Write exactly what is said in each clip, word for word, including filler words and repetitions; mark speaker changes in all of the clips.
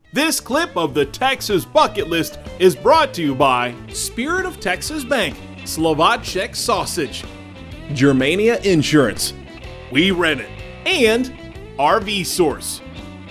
Speaker 1: This clip of the Texas Bucket List is brought to you by Spirit of Texas Bank, Slovacek Sausage, Germania Insurance, We Rent It, and R V Source.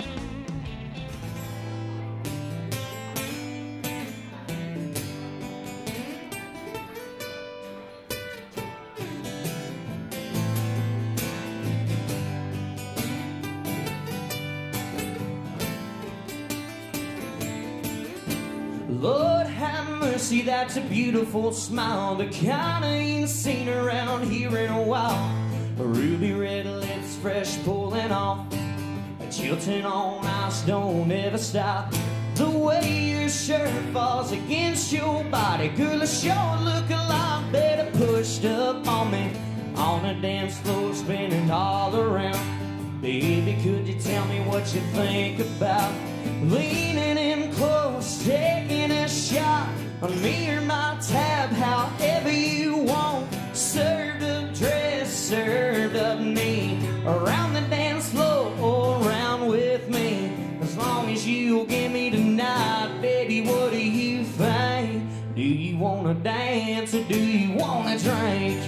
Speaker 2: Lord have mercy, that's a beautiful smile, the kind I ain't seen around here in a while. Ruby red lips, fresh pulling off, tilting on ice, don't ever stop. The way your shirt falls against your body, girl, it sure look a lot better pushed up on me. On the dance floor, spinning all around. Baby, could you tell me what you think about leaning in close, taking a shot on me or my tab, however you want. Served up dress, served up me, around the dance floor or around with me. As long as you'll give me tonight, baby, what do you think? Do you wanna dance or do you wanna drink?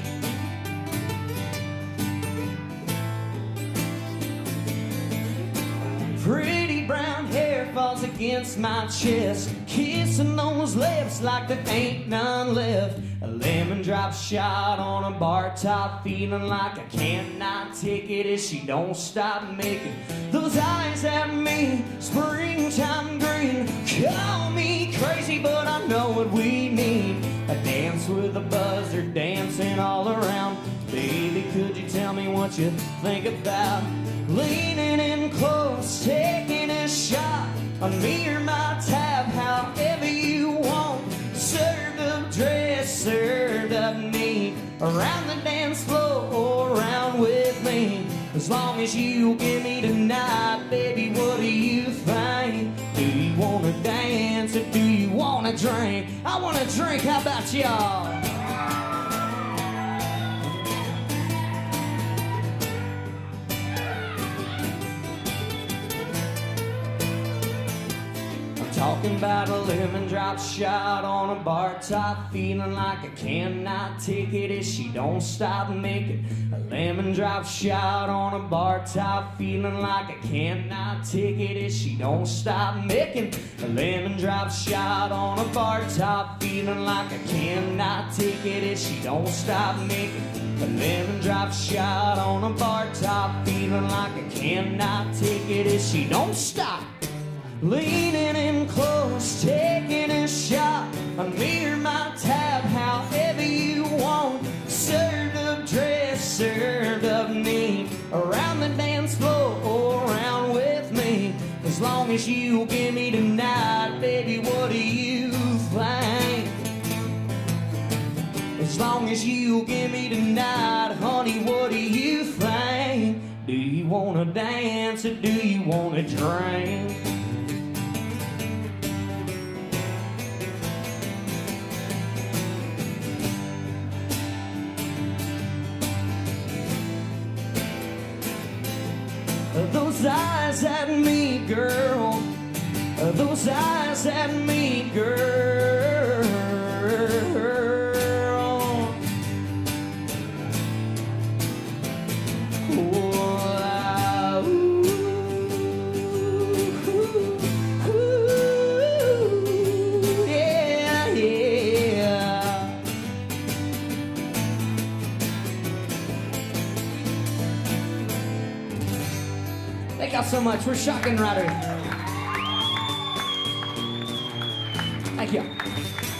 Speaker 2: Pretty brown hair falls against my chest, kissing those lips like there ain't none left. A lemon drop shot on a bar top, feeling like I cannot take it if she don't stop making those eyes at me. Springtime green, call me crazy, but I know what we need. A dance with a buzzer, dancing all around. Baby, could you tell me what you think about leaning in close, taking a shot on me or my tab, however you want. Served up dress, served up neat, around the dance floor or around with me. As long as you give me tonight, baby, what do you think? Do you wanna dance or do you wanna drink? I wanna drink, how about y'all? Talking about a lemon drop shot on a bar top, feeling like I cannot take it if she don't stop making. A lemon drop shot on a bar top, feeling like I cannot take it if she don't stop making. A lemon drop shot on a bar top, feeling like I cannot take it if she don't stop making. A lemon drop shot on a bar top, feeling like I cannot take it if she don't stop. Leaning in close, taking a shot on me or my tab, however you want. Served up dress, served up neat, around the dance floor or around with me. As long as you give me tonight, baby, what do you think? As long as you give me tonight, honey, what do you think? Do you wanna dance or do you wanna drink? Those eyes at me, girl. Those eyes at me, girl. Oh, ah, ooh, ooh, ooh, yeah, yeah. Thank y'all so much. We're Shotgun Rider. Thank you.